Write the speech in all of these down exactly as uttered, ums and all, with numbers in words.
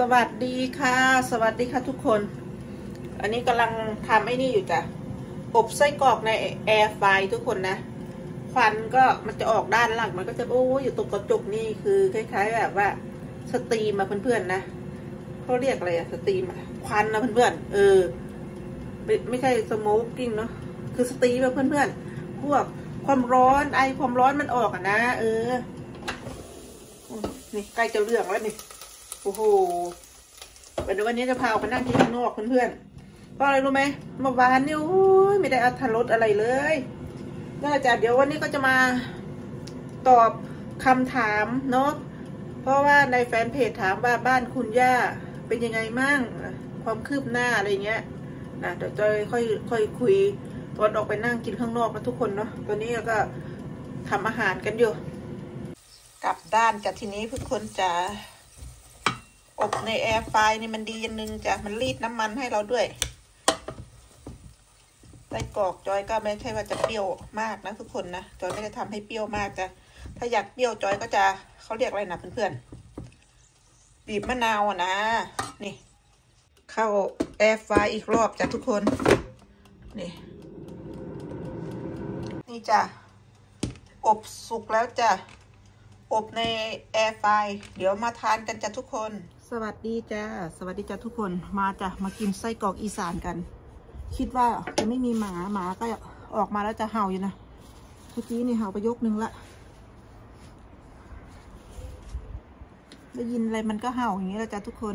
วัสดีค่ะสวัสดีค่ะทุกคนอันนี้กำลังทำไอ้นี่อยู่จ้ะอบไส้กรอกในแอร์ไฟทุกคนนะควันก็มันจะออกด้านหลังมันก็จะโอ้อยู่ตรงกระจกนี่คือคล้ายๆแบบว่าสตรีมมาเพื่อนๆนะเขาเรียกอะไรอะสตรีมควันนะเพื่อนๆเออไม่ไม่ใช่สโมกกิ้งเนาะคือสตรีมมาเพื่อนๆพวกความร้อนไอความร้อนมันออกอะนะเออนี่ใกล้จะเรื่องแล้วนี่โอ้โหวันนี้วันนี้จะพาออกไปนั่งกินข้างนอกเพื่อนๆเพราะอะไรรู้ไหมเมื่อวานนี่โอ้ยไม่ได้อรรถรสอะไรเลยน่าจะเดี๋ยววันนี้ก็จะมาตอบคำถามเนาะเพราะว่าในแฟนเพจถามว่าบ้านคุณย่าเป็นยังไงมั่งความคืบหน้าอะไรเงี้ยนะเดี๋ยวจะค่อยค่อยคุยตอนออกไปนั่งกินข้างนอกนะทุกคนเนาะตอนนี้ก็ทำอาหารกันอยู่กลับด้านจากทีนี้ทุกคนจะอบในแอร์ไฟนี่มันดีอย่างนึงจ้ะมันรีดน้ำมันให้เราด้วยไส้กรอกจอยก็ไม่ใช่ว่าจะเปรี้ยวมากนะทุกคนนะจอยไม่ได้ทำให้เปรี้ยวมากจ้ะถ้าอยากเปรี้ยวจอยก็จะเขาเรียกอะไรนะเพื่อนๆบีบมะนาวอ่ะนะนี่เข้าแอร์ไฟอีกรอบจ้ะทุกคนนี่นี่จ้ะอบสุกแล้วจ้ะอบในแอร์ไฟเดี๋ยวมาทานกันจ้ะทุกคนสวัสดีจ้าสวัสดีจ้าทุกคนมาจ้ะมากินไส้กรอกอีสานกันคิดว่าจะไม่มีหมาหมาก็ออกมาแล้วจะเห่าอยู่นะเมื่อกี้นี่เห่าไปยกหนึ่งละได้ยินอะไรมันก็เห่าอย่างนี้แล้วจ้ะทุกคน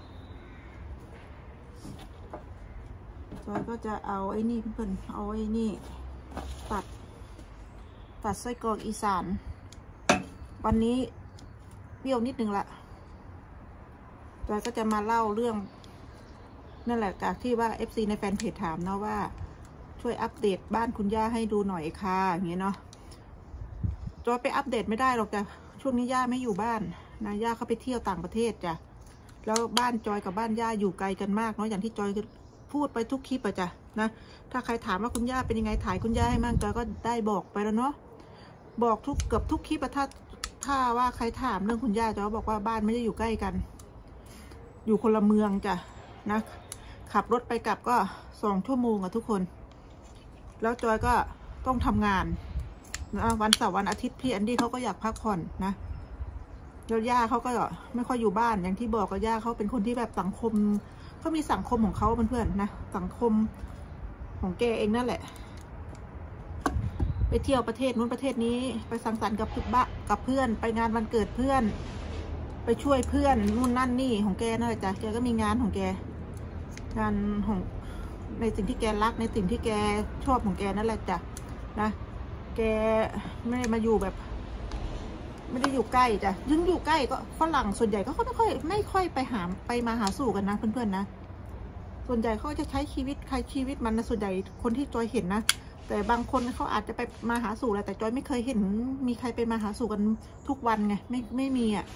จอยก็จะเอาไอ้นี่เพื่อนเอาไอ้นี่ตัดตัดไส้กรอกอีสานวันนี้เปรี้ยวนิดนึงละจอยก็จะมาเล่าเรื่องนั่นแหละจากที่ว่า เอฟ ซี ในแฟนเพจถามเนาะว่าช่วยอัปเดตบ้านคุณย่าให้ดูหน่อยค่ะอย่างเงี้ยเนาะจอยไปอัปเดตไม่ได้หรอกจ้ะช่วงนี้ย่าไม่อยู่บ้านนะย่าเขาไปเที่ยวต่างประเทศจ้ะแล้วบ้านจอยกับบ้านย่าอยู่ไกลกันมากเนาะอย่างที่จอยพูดไปทุกคลิปอะจ้ะนะถ้าใครถามว่าคุณย่าเป็นยังไงถ่ายคุณย่าให้มั่งจอยก็ได้บอกไปแล้วเนาะบอกทุกเกือบทุกคลิปอะถ้าถ้าว่าใครถามเรื่องคุณย่าจอยบอกว่าบ้านไม่ได้อยู่ใกล้กันอยู่คนละเมืองจ้ะนะขับรถไปกลับก็สองชั่วโมงอะทุกคนแล้วจอยก็ต้องทำงานนะวันเสาร์วันอาทิตย์พี่แอนดี้เขาก็อยากพักผ่อนนะแล้วย่าเขาก็ไม่ค่อยอยู่บ้านอย่างที่บอกกับย่าเขาเป็นคนที่แบบสังคมเขามีสังคมของเขาเพื่อนๆนะสังคมของแกเองนั่นแหละไปเที่ยวประเทศนู้นประเทศนี้ไปสังสรรค์กับบ้ากับเพื่อนไปงานวันเกิดเพื่อนไปช่วยเพื่อนนู่นนั่นนี่ของแกนั่นแหละจ้ะแกก็มีงานของแกงานของในสิ่งที่แกรักในสิ่งที่แกชอบของแกนั่นแหละจ้ะนะแกไม่ได้มาอยู่แบบไม่ได้อยู่ใกล้จ้ะยึงอยู่ใกล้ก็ฝรั่งส่วนใหญ่ก็ไม่ค่อยไม่ค่อยไปหาไปมาหาสู่กันนะเพื่อนๆนะส่วนใหญ่เขาจะใช้ชีวิตใครชีวิตมันนะส่วนใหญ่คนที่จอยเห็นนะแต่บางคนเขาอาจจะไปมาหาสู่แหละแต่จอยไม่เคยเห็นมีใครไปมาหาสู่กันทุกวันไงไม่ไม่มีอ่ะ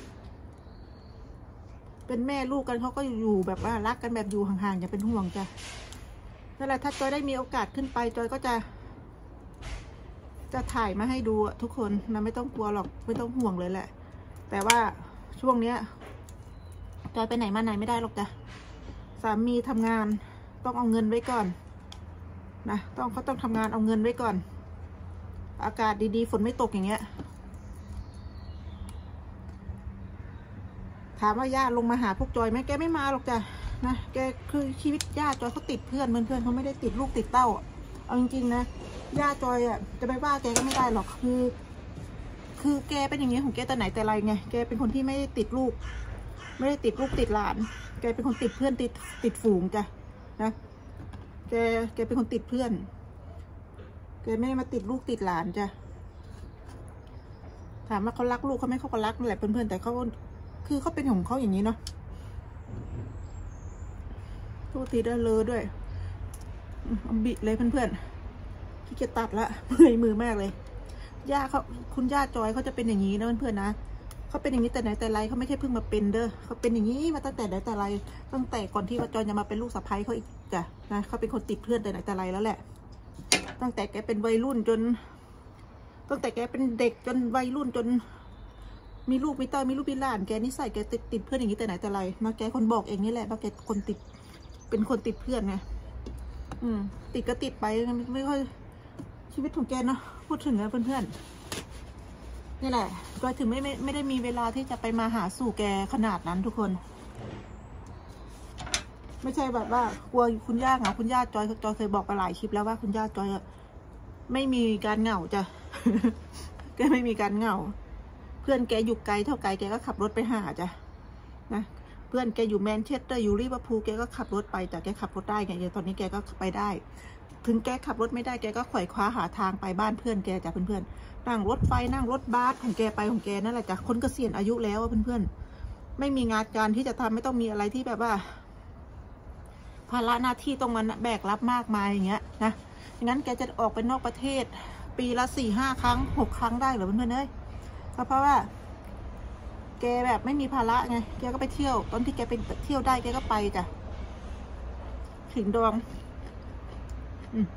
เป็นแม่ลูกกันเขาก็อยู่แบบว่ารักกันแบบอยู่ห่างๆอย่าเป็นห่วงจ้ะนั่นแหละถ้าจอยได้มีโอกาสขึ้นไปจอยก็จะจะถ่ายมาให้ดูทุกคนนะไม่ต้องกลัวหรอกไม่ต้องห่วงเลยแหละแต่ว่าช่วงเนี้ยจอยไปไหนมาไหนไม่ได้หรอกจ้ะสามีทำงานต้องเอาเงินไว้ก่อนนะต้องเขาต้องทำงานเอาเงินไว้ก่อนอากาศดีๆฝนไม่ตกอย่างเงี้ยถามว่าย่าลงมาหาพวกจอยไหมแกไม่มาหรอกจ้ะนะแกคือชีวิตย่าจอยเขาติดเพื่อนเพื่อนเขาไม่ได้ติดลูกติดเต้าเอาจริงๆนะย่าจอยอ่ะจะไปว่าแกก็ไม่ได้หรอกคือคือแกเป็นอย่างเงี้ยของแกแต่ไหนแต่ไรไงแกเป็นคนที่ไม่ได้ติดลูกไม่ได้ติดลูกติดหลานแกเป็นคนติดเพื่อนติดติดฝูงจ้ะนะแกแกเป็นคนติดเพื่อนแกไม่ได้มาติดลูกติดหลานจ้ะถามว่าเขารักลูกเขาไม่เขาก็รักนั่นแหละเพื่อนๆแต่เขาคือเขาเป็นของเขาอย่างนี้เนาะทุกทีได้เลยด้วยบิดเลยเพื่อนๆที่จะตัดละเมื่อยมือมากเลยย่าเขาคุณย่าจอยเขาจะเป็นอย่างนี้นะเพื่อนๆนะเขาเป็นอย่างนี้แต่ไหนแต่ไรเขาไม่ใช่เพิ่งมาเป็นเด้อเขาเป็นอย่างนี้มาตั้งแต่ไหนแต่ไรตั้งแต่ก่อนที่ว่าจอยจะมาเป็นลูกสะใภ้เขาอีกจ้ะนะเขาเป็นคนติดเพื่อนแต่ไหนแต่ไรแล้วแหละตั้งแต่แกเป็นวัยรุ่นจนตั้งแต่แกเป็นเด็กจนวัยรุ่นจนมีลูกมีเต้ามีลูกมีหลานแกนิสัยแกติดติดเพื่อนอย่างนี้แต่ไหนแต่ไรมาแกคนบอกเองนี่แหละว่าแกคนติดเป็นคนติดเพื่อนไงอืมติดก็ติดไปไม่ค่อยชีวิตของแกเนาะพูดถึงนะเพื่อนๆนี่แหละก็ถึงไม่ไม่ไม่ได้มีเวลาที่จะไปมาหาสู่แกขนาดนั้นทุกคนไม่ใช่แบบว่ากลัวคุณย่าเหงาคุณย่าจอยจอยเคยบอกไปหลายคลิปแล้วว่าคุณย่าจอยไม่มีการเหงาจ้ะ แกไม่มีการเหงาเพื่อนแกอยู่ไกลเท่าไกลแกก็ขับรถไปหาจ้ะนะเพื่อนแกอยู่แมนเชสเตอร์อยู่ลิเวอร์พูลแกก็ขับรถไปแต่แกขับรถได้ไงตอนนี้แกก็ไปได้ถึงแกขับรถไม่ได้แกก็ไขว่คว้าหาทางไปบ้านเพื่อนแกจ้ะเพื่อนๆนั่งรถไฟนั่งรถบัสของแกไปของแกนั่นแหละจ้ะคนเกษียณอายุแล้วเพื่อนๆไม่มีงานการที่จะทำไม่ต้องมีอะไรที่แบบว่าภาระหน้าที่ต้องมาแบกรับมากมายอย่างเงี้ยนะงั้นแกจะออกไปนอกประเทศปีละสี่ห้าครั้งหกครั้งได้เหรอเพื่อนๆเอ้ยก็เพราะว่าแกแบบไม่มีภาระไงแกก็ไปเที่ยวตอนที่แกไปเที่ยวได้แกก็ไปจ้ะถึงดวงอืม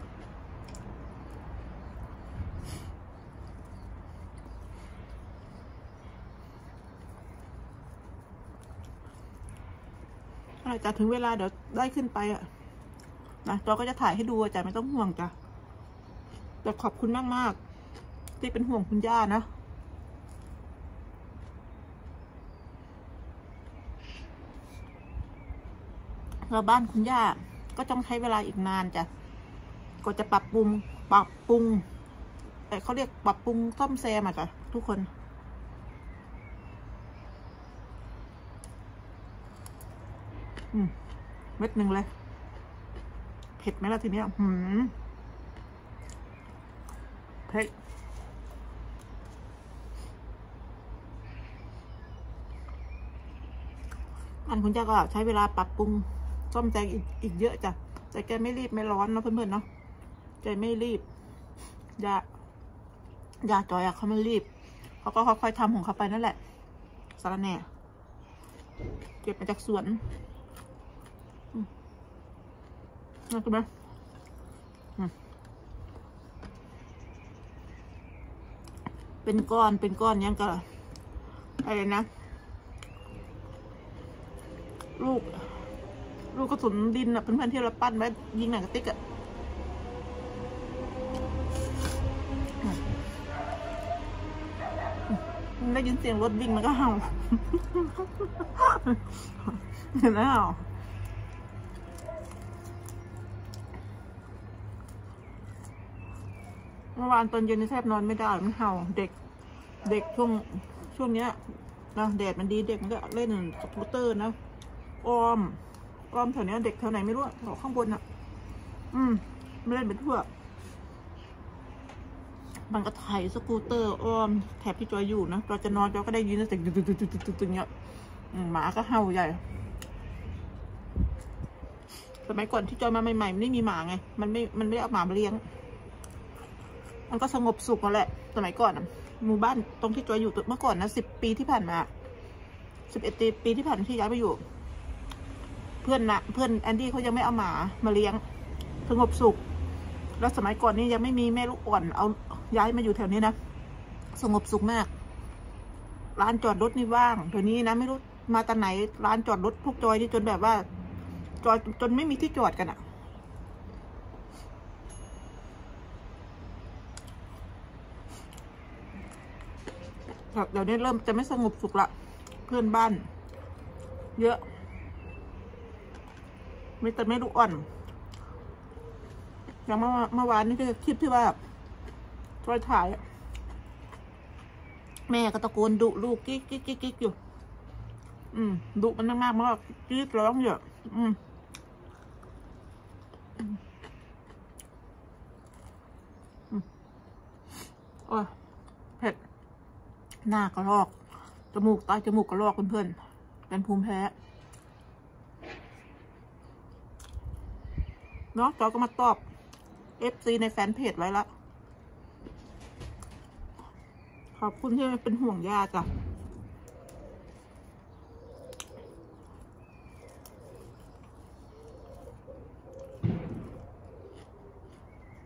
อาจจะถึงเวลาเดี๋ยวได้ขึ้นไปอ่ะนะจอก็จะถ่ายให้ดูจ้ะไม่ต้องห่วงจ้ะแต่ขอบคุณมากมากที่เป็นห่วงคุณย่านะเราบ้านคุณย่าก็ต้องใช้เวลาอีกนานจ้ะก็จะปรับปรุงปรับปรุงแต่เขาเรียกปรับปรุงซ่อมแซมอ่ะจ้ะทุกคนอืมเม็ดหนึ่งเลยเผ็ดไหมล่ะทีเนี้ยหืมเผ็ดอันคุณย่าก็ใช้เวลาปรับปรุงซ่อมแซมอีกอีกเยอะจ้ะแต่แกไม่รีบไม่ร้อนนะเพื่อนๆเนาะแกไม่รีบยายาจอยอะเขาไม่รีบเขาก็ค่อยๆทำของเขาไปนั่นแหละสาระแหน่เก็บมาจากสวนน่ากินไหมเป็นก้อนเป็นก้อนยังก็อะไรนะลูกลูกกระสุนดินอ่ะเพื่อนๆที่เราปั้นไว้ยิงหนังกระติกอ่ะได้ยินเสียงรถวิ่งมันก็เห่าเห็นแล้วเมื่อวานตอนเย็นแทบนอนไม่ได้มันเห่าเด็กเด็กช่วงช่วงเนี้ยนะแดดมันดีเด็กมันก็เล่นสกูตเตอร์นะอ้อมอ้อมแถวนี้เด็กแถวไหนไม่รู้แถวข้างบนอ่ะอืมไม่เล่นเป็นทั่วมันก็ไถสกูตเตอร์อ้อมแถบที่จอยอยู่นะจอยจะนอนจอยก็ได้ยินเสียงตึ๊ดตึ๊ดตึ๊ดตึ๊ดตึ๊ดตึ๊ดเงี้ยหมาก็เห่าใหญ่สมัยก่อนที่จอยมาใหม่ๆมันไม่มีหมาไงมันไม่มันไม่ได้เอาหมามาเลี้ยงมันก็สงบสุขมาแหละสมัยก่อนหมู่บ้านตรงที่จอยอยู่เมื่อก่อนนะสิบปีที่ผ่านมาสิบเอ็ดปีที่ผ่านที่ย้ายไปอยู่เพื่อนนะเพื่อนแอนดี้เขายังไม่เอาหมามาเลี้ยงสงบสุขแล้วสมัยก่อนนี่ยังไม่มีแม่ลูกอ่อนเอาย้ายมาอยู่แถวนี้นะสงบสุขมากร้านจอดรถนี่ว่างเดี๋ยวนี้นะไม่รู้มาตอนไหนร้านจอดรถพวกจอยนี่จนแบบว่าจอยจนไม่มีที่จอดกันอะเดี๋ยวนี้เริ่มจะไม่สงบสุขละเพื่อนบ้านเยอะมีแต่ไม่ลูกอ่อนอย่างเมื่อเมื่อวานนี่คือคลิปที่ว่าจอยถ่ายแม่ก็ตะโกนดุลูกกิ๊กกิ๊กกิ๊กกิ๊กอยู่อืมดุมันมากๆมากกิ๊กร้องเยอะอืมโอ้ยเผ็ดหน้ากระรอกจมูกใต้จมูกกระรอกเพื่อนๆเป็นภูมิแพ้เนาะจอยก็มาตอบเอฟซีในแฟนเพจไว้ละขอบคุณที่เป็นห่วงย่าจ้ะ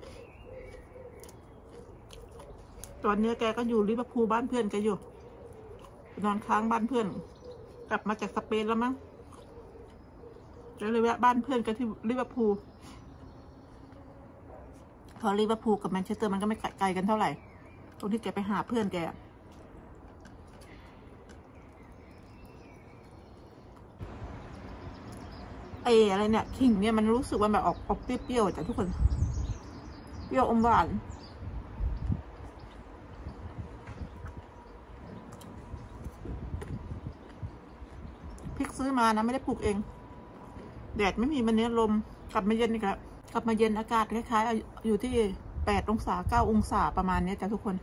ตอนนี้แกก็อยู่ลิเวอร์พูลบ้านเพื่อนแกอยู่นอนค้างบ้านเพื่อนกลับมาจากสเปนแล้วมั้งจะเลยแวะบ้านเพื่อนกันที่ลิเวอร์พูลพอลิเวอร์พูลกับแมนเชสเตอร์มันก็ไม่ไกลกันเท่าไหร่ตรงที่แกไปหาเพื่อนแกไอ้อะไรเนี่ยขิงเนี่ยมันรู้สึกว่าแบบออกออกเปรี้ยวๆจากทุกคนเปรี้ยวอมหวานพริกซื้อมานะไม่ได้ปลูกเองแดดไม่มีมันเนี้ยลมกลับมาเย็นอีกแล้วกลับมาเย็นอากาศคล้ายๆอยู่ที่แปดองศาเก้าองศาประมาณนี้จ้ะทุกคน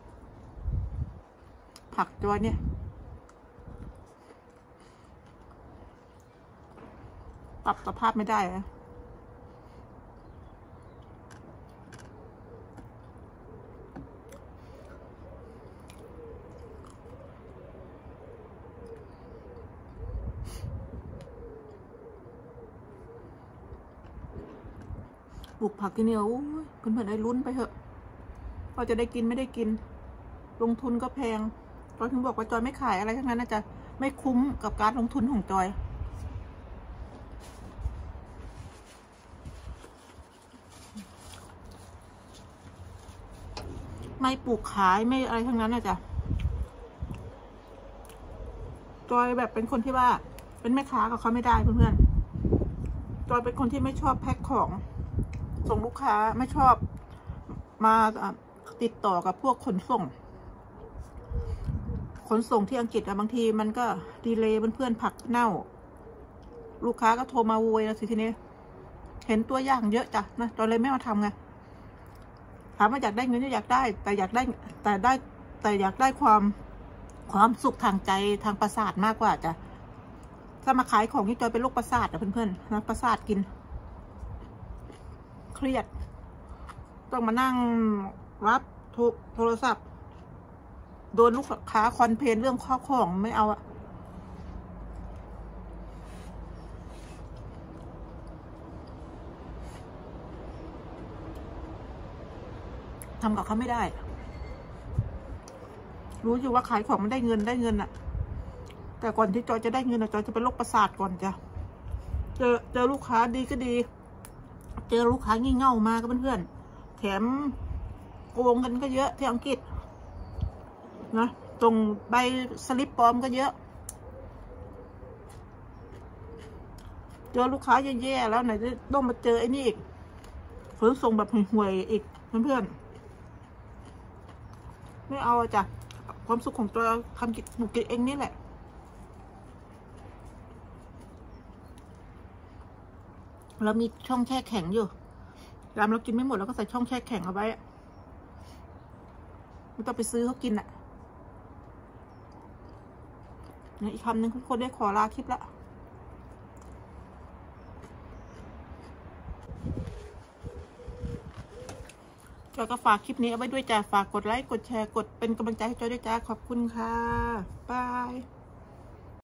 ผักตัวเนี่ยปรับสภาพไม่ได้อะปลูกผักที่นี่โอ้ยเพื่อนๆได้ลุ้นไปเถอะพอจะได้กินไม่ได้กินลงทุนก็แพงจอยถึงบอกว่าจอยไม่ขายอะไรทั้งนั้นนะจ๊ะไม่คุ้มกับการลงทุนของจอยไม่ปลูกขายไม่อะไรทั้งนั้นนะจ๊ะจอยแบบเป็นคนที่ว่าเป็นแม่ค้ากับเขาไม่ได้เพื่อนๆจอยเป็นคนที่ไม่ชอบแพ็คของส่งลูกค้าไม่ชอบมาติดต่อกับพวกขนส่งขนส่งที่อังกฤษอะบางทีมันก็ดีเลย์เพื่อนๆผักเน่าลูกค้าก็โทรมาโวยแล้วสิทีนี้เห็นตัวอย่างเยอะจ้ะนะจอยเลยไม่มาทำไงถามว่าอยากได้เงินอยากได้แต่อยากได้แต่ได้แต่อยากได้ความความสุขทางใจทางประสาทมากกว่าจ้ะถ้ามาขายของที่จอยเป็นโรคประสาทอะเพื่อนๆนะประสาทกินเครียดต้องมานั่งรับโทรศัพท์โดนลูกค้าคอนเพลนเรื่องข้อของไม่เอาอะทำกับเขาไม่ได้รู้อยู่ว่าขายของมันได้เงินได้เงินอะแต่ก่อนที่จอยจะได้เงินจอยจะเป็นโรคประสาทก่อนจ้ะเจอเจอลูกค้าดีก็ดีเจอลูกค้างี่เง่ามาก็เพื่อนๆแถมโกงกันก็เยอะที่อังกฤษนะตรงใบสลิปปลอมก็เยอะเจอลูกค้าแย่ๆแล้วไหนจะต้องมาเจอไอ้นี่อีกขนส่งแบบห่วยๆอีกเพื่อนๆไม่เอาจ้ะความสุขของตัวทำกิจหนูกินเองนี่แหละเรามีช่องแช่แข็งอยู่ยามเรากินไม่หมดเราก็ใส่ช่องแช่แข็งเอาไว้ไม่ต้องไปซื้อเขากินอ่ะอีกคำหนึ่งคนได้ขอลาคลิปละจอยก็ฝากคลิปนี้เอาไว้ด้วยจ้าฝากกดไลค์กดแชร์กดเป็นกำลังใจให้จอยด้วยจ้าขอบคุณค่ะบาย